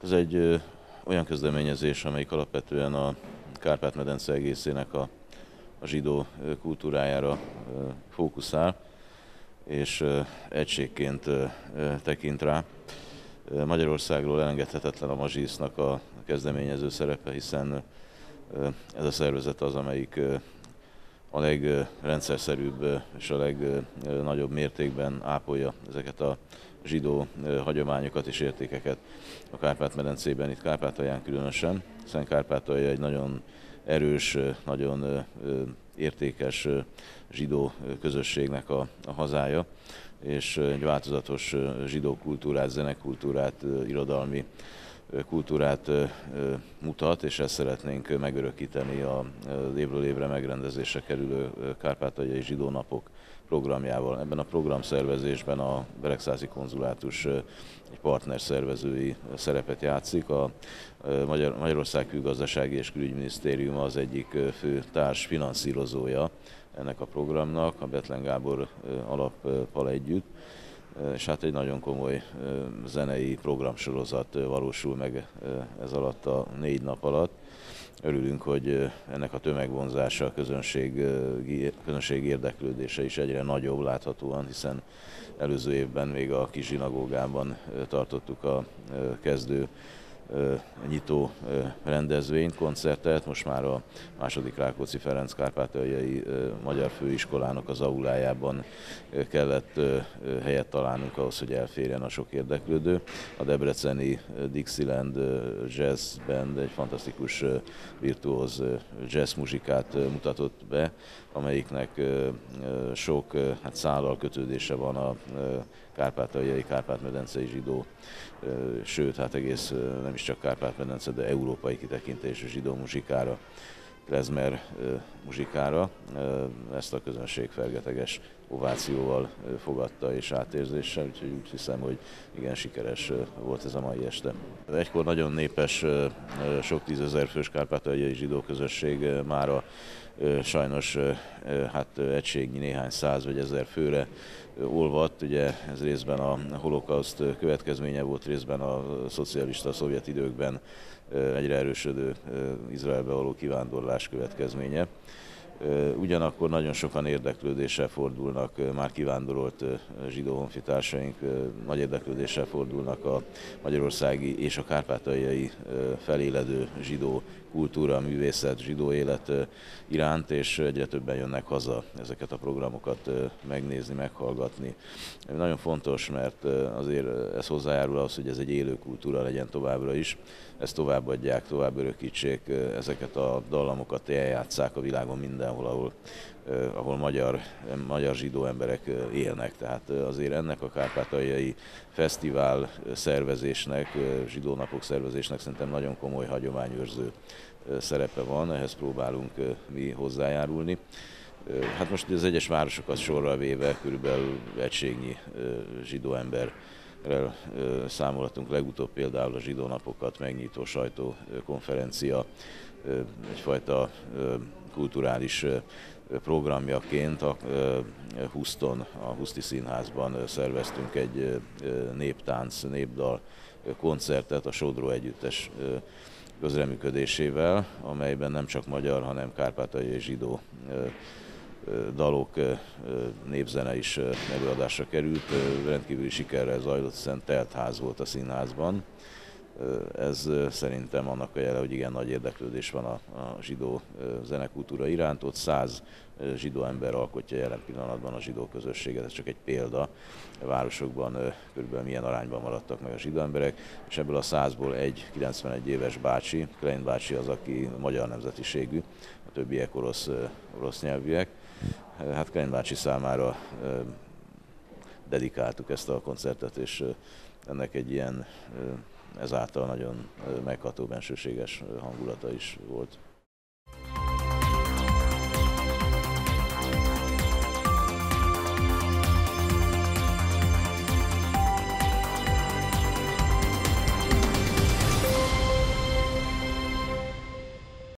Ez egy olyan kezdeményezés, amelyik alapvetően a Kárpát-medence egészének a zsidó kultúrájára fókuszál, és egységként tekint rá. Magyarországról elengedhetetlen a Mazsisznak a kezdeményező szerepe, hiszen ez a szervezet az, amelyik a legrendszerszerűbb és a legnagyobb mértékben ápolja ezeket a zsidó hagyományokat és értékeket a Kárpát-medencében, itt Kárpátalján különösen, hiszen Kárpátalja egy nagyon erős, nagyon értékes zsidó közösségnek a hazája, és egy változatos zsidó kultúrát, zenekultúrát, irodalmi kultúrát mutat, és ezt szeretnénk megörökíteni az évről évre megrendezésre kerülő kárpátaljai zsidó napok programjával. Ebben a programszervezésben a Beregszászi konzulátus egy partner szervezői szerepet játszik. A Magyarország Külgazdasági és Külügyminisztériuma az egyik fő társfinanszírozója ennek a programnak, a Bethlen Gábor alappal együtt, és hát egy nagyon komoly zenei programsorozat valósul meg ez alatt a 4 nap alatt. Örülünk, hogy ennek a tömegvonzása, a közönség érdeklődése is egyre nagyobb láthatóan, hiszen előző évben még a kis zsinagógában tartottuk a kezdő nyitó rendezvényt, koncertet, most már a II. Rákóczi Ferenc Kárpátaljai Magyar Főiskolának az aulájában kellett helyet találnunk ahhoz, hogy elférjen a sok érdeklődő. A debreceni Dixieland Jazz Band egy fantasztikus virtuóz jazz muzsikát mutatott be, amelyiknek sok szállal kötődése van a kárpátaljai, kárpát-medencei zsidó, sőt, hát egész nem is csak Kárpát-medence, de európai kitekintésű zsidó muzsikára, klezmer muzsikára. Ezt a közönség fergeteges ovációval fogadta és átérzéssel, úgyhogy úgy hiszem, hogy igen sikeres volt ez a mai este. Egykor nagyon népes, sok tízezer fős kárpátaljai zsidó közösség mára sajnos hát egységnyi néhány száz vagy ezer főre olvadt. Ugye ez részben a holokauszt következménye volt, részben a szocialista szovjet időkben egyre erősödő Izraelbe való kivándorlás következménye. Ugyanakkor nagyon sokan érdeklődéssel fordulnak, már kivándorolt zsidó honfitársaink nagy érdeklődéssel fordulnak a magyarországi és a kárpátaljai feléledő zsidó kultúra, művészet, zsidó élet iránt, és egyre többen jönnek haza ezeket a programokat megnézni, meghallgatni. Nagyon fontos, mert azért ez hozzájárul ahhoz, hogy ez egy élő kultúra legyen továbbra is. Ezt továbbadják, tovább örökítsék, ezeket a dallamokat eljátsszák a világon mindenhol, ahol magyar zsidó emberek élnek. Tehát azért ennek a kárpátaljai fesztivál szervezésnek, zsidó napok szervezésnek szerintem nagyon komoly hagyományőrző szerepe van, ehhez próbálunk mi hozzájárulni. Hát most az egyes városokat sorra véve körülbelül egységnyi zsidó emberrel számolhatunk. Legutóbb például a zsidó napokat megnyitó sajtókonferencia egyfajta kulturális programjaként a Huszton, a Huszti Színházban szerveztünk egy néptánc, népdal koncertet a Sodró Együttes közreműködésével, amelyben nem csak magyar, hanem kárpátaljai zsidó dalok, népzene is előadásra került. Rendkívüli sikerrel zajlott, hiszen telt ház volt a színházban. Ez szerintem annak a jele, hogy igen nagy érdeklődés van a zsidó zenekultúra iránt. Ott 100 zsidó ember alkotja jelen pillanatban a zsidó közösséget, ez csak egy példa. A városokban körülbelül milyen arányban maradtak meg a zsidó emberek, és ebből a 100-ból egy 91 éves bácsi, Klein bácsi az, aki magyar nemzetiségű, a többiek orosz nyelvűek. Hát Klein bácsi számára dedikáltuk ezt a koncertet, és ennek egy ilyen ezáltal nagyon megható, bensőséges hangulata is volt.